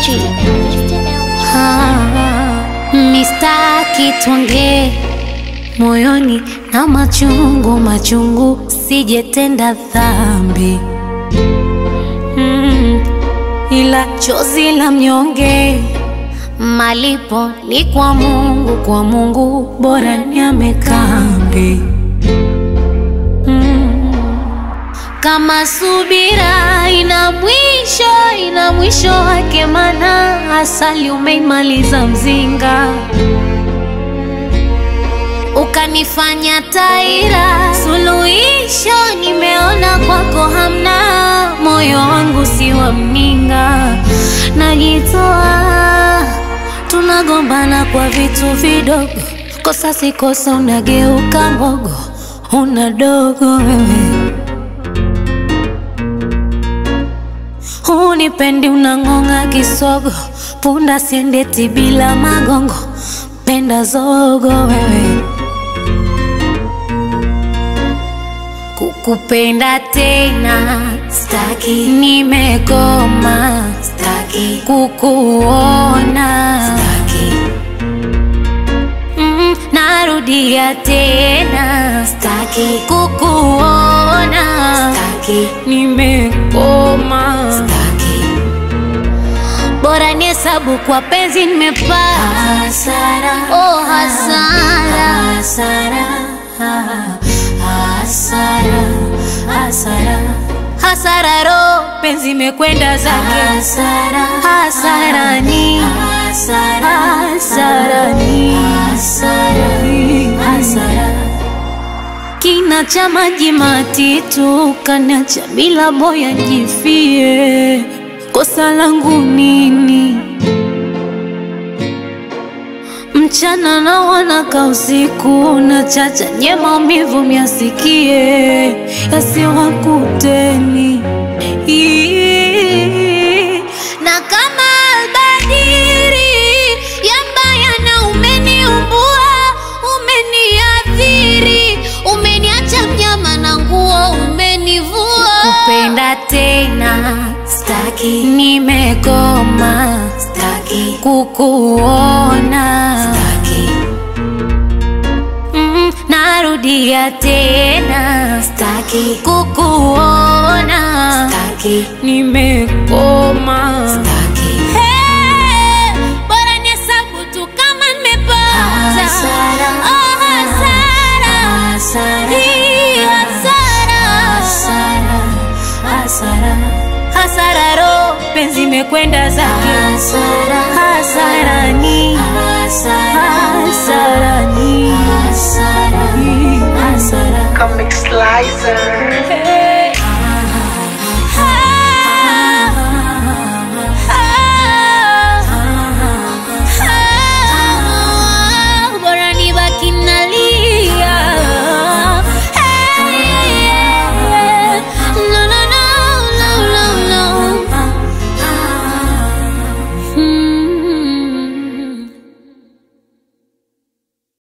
LG. Mistaki tuongee moyoni na machungu, sijetenda dhambi. Ila chozi la mnyonge malipo ni kwa Mungu, bora niame kambi. Kama subira ina mwisho wake, mana asali umeimaliza mzinga, ukanifanya taira. Suluhisho nimeona kwako hamna, moyo wangu si wa mninga. Najitoa, tunagombana kwa vitu vidogo, kosa si kosa, unageuka mbogo, una dogo wewe. Unipendi, unangonga kisogo, punda siendeti bila magongo, penda zogo wewe. Kukupenda tena staki, nimekoma staki, kukuona staki, narudia tena staki, kukuona staki, nimekoma staki. Bora nihesabu kwa penzi nimepata hasara, oh hasara, hasara, hasara, hasara, hasara, ro penzi mekwenda zake hasara, hasara ni hasara, hasara ni hasara. Kina cha maji matitu kanacha bila boya jifie, kosa langu nini? Mchana na wanaka usiku, na chacha nye maumivu miasikie, yasiwakuteni. Na kama albadiri ya mbaya na umeniumbua, umeniathiri, umeniacha mnyama na nguo umenivua. Kupenda tena staki, nimekoma staki, kukuona staki, narudia tena staki, kukuona staki, nimekoma staki. Hey, bora nihesabu tu kama nimepata hasara, oh hasara, hasara, hasara, hasara, hasara, ro penzi mekwenda zake hasara, hasara ni hasara ni hasara, hasara. Comic Slicer.